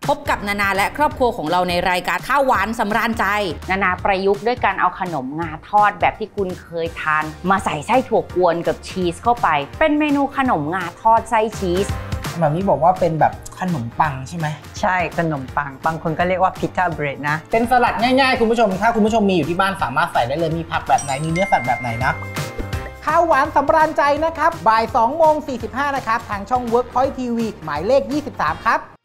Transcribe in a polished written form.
พบกับนานาและครอบครัวของเราในรายการข้าวหวานสำราญใจนานาประยุกต์ด้วยการเอาขนมงาทอดแบบที่คุณเคยทานมาใส่ไส้ถั่วกวนกับชีสเข้าไปเป็นเมนูขนมงาทอดไส้ชีสแบบนี้บอกว่าเป็นแบบขนมปังใช่ไหมใช่ขนมปังบางคนก็เรียกว่าพิซซ่าเบรดนะเป็นสลัดง่ายๆคุณผู้ชมถ้าคุณผู้ชมมีอยู่ที่บ้านสามารถใส่ได้เลยมีผักแบบไหนมีเนื้อสัตว์แบบไหนนะข้าวหวานสำราญใจนะครับบ่าย 2:45 นะครับทางช่อง Workpoint TV หมายเลข 23 ครับ